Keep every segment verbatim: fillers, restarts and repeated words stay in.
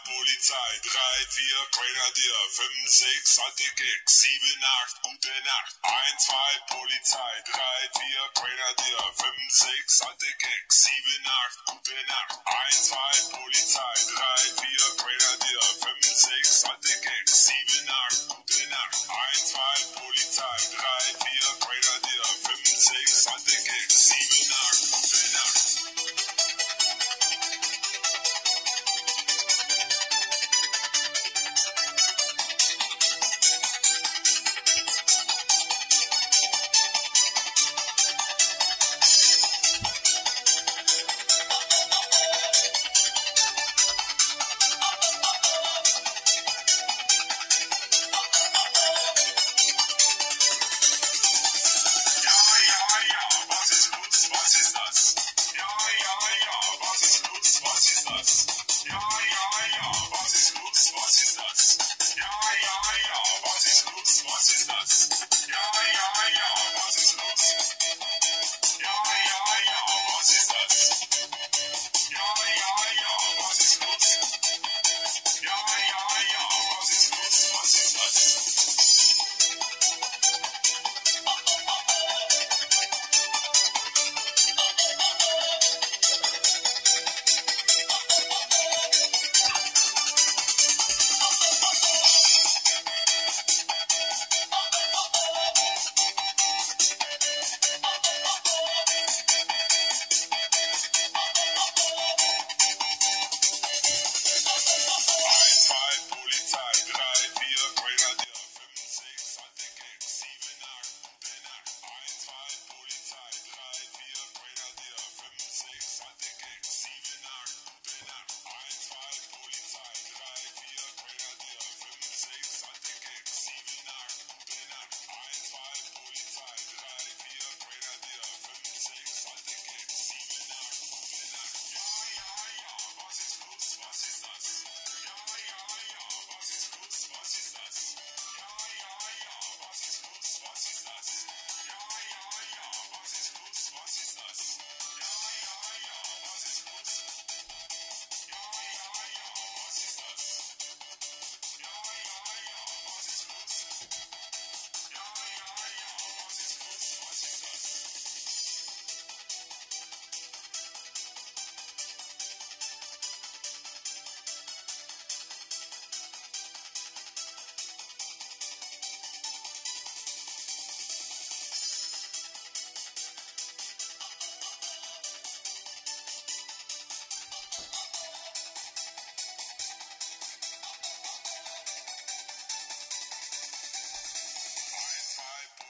Polizei, drei, vier, Grenadier, fünf, sechs, alte Keks, sieben, acht, gute Nacht. eins, zwei, Polizei, drei, vier, Grenadier, fünf, sechs, alte Keks, sieben, acht, gute Nacht. eins, zwei, Polizei, drei, vier, Grenadier, fünf, sechs, alte Keks, sieben, acht, gute Nacht. eins, zwei, Polizei, drei, vier, Grenadier, fünf, sechs, alte Keks, sieben, acht, gute Nacht.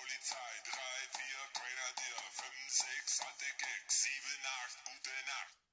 drei, vier, Grenadier, fünf, sechs, alte Keks, sieben, acht, gute Nacht.